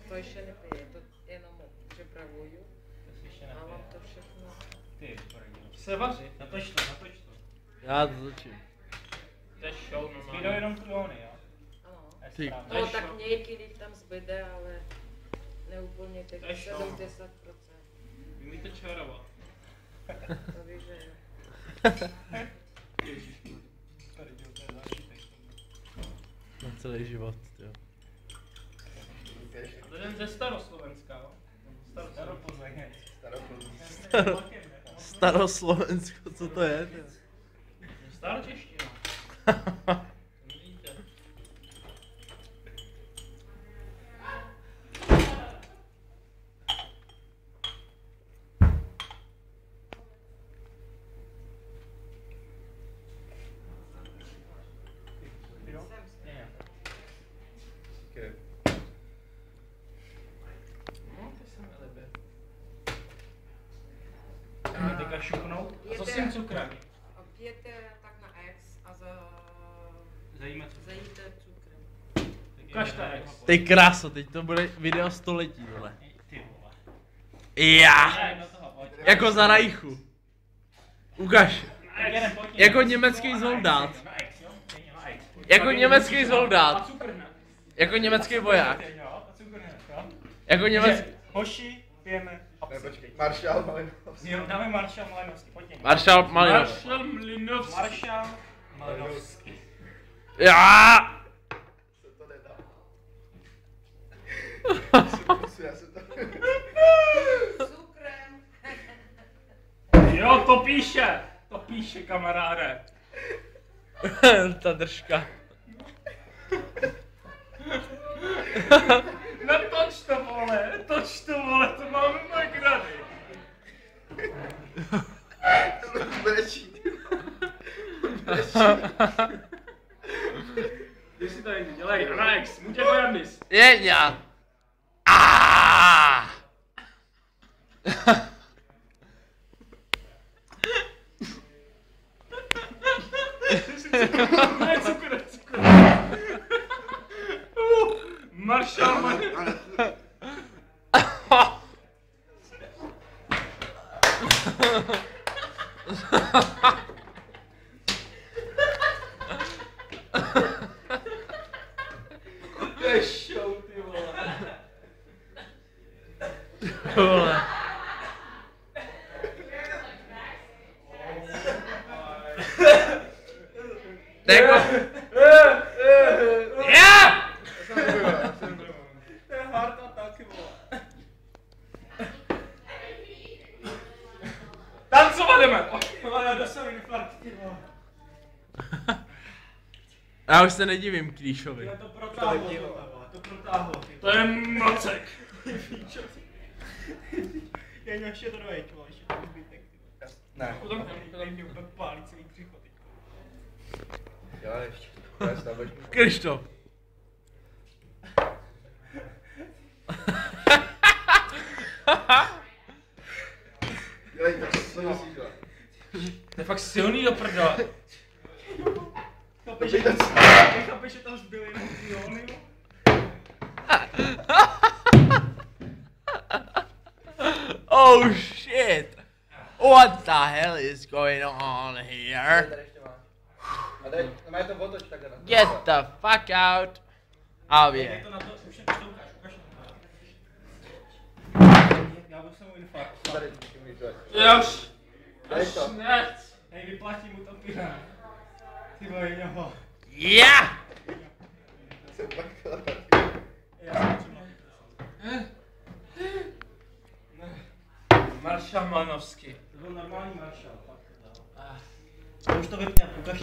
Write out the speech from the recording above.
to ještě nepije, to jenom připravuju. A mám to všechno. Ty, se vaři, natoč to. Já to začím. To je show, no. Zbývají jenom klony, jo? Ano. Ty. No tak nějaký líp tam zbyde, ale neúplně těch 70%. Vy umíte čarovat. To víš, že jo. Na celý život, jo. To je ten ze Staroslovenska, jo? Staroplzeň. Staroslovensko, co to je? Staročeština. Vidíte. Teďka šupnout. A co s tím cukrem? Pijete tak na X a Zajíte cukrem. Ukažte X. Ty kráso, teď to bude video století, vole. Ty vole. Já! Jako za Reichu. Ukaž. Jako německý soldát. Jako německý soldát. Jako německý voják. Jako německý... Hoši, pijeme. Ne, počkej. Maršál Malinovský. Jo, dáme Maršál Malinovský, pojď někdo. Maršál Malinovský. Maršál Malinovský. Já! Se to nedá. Já se to... Cukrem. Jo, to píše, kamaráde. Ta držka. Toč to vole, to máme magrady. Brečí. Když si to jen dělej, Alex, může Bojandis. Jeďa. Aaaaaa. Ne, cukr. Maršál Malinovský. To je show, ty vole. Vole. Jako... Já! To je hard attack, vole. Tancovat jdeme! Já dostanu infarkt, ty vole. Já už se nedivím Klíšovi. Já to protáhlo, to je mocek. Já měl ještě to dojít, vole, ještě to zbytek, ty vole. Ne. Potom mě úplně pálí celý břicho, ty vole. Já ještě. Já si tam vezmu. Krištof. Dělej, tak co myslíš, jo? To je fakt silný do prdele. Chápeš, že tam zbyly jenom ty jóny, jo? Oh shit! What the hell is going on here? Tady ještě máš. A dej, no to otoč takhle. Get the fuck out of Je here. to na to, už to ukáž na to. Já bych se mu infarkt. Tady ty můžeš dojít. Jož! Dej to. Nec! Hej, vyplatí mu to pina. Ty vole, něho. Yeah! Jsem dvakrát taky. Já jsem třeba. Maršál Malinovský. To byl normální maršál, fakt. Už to vypněl, ukaž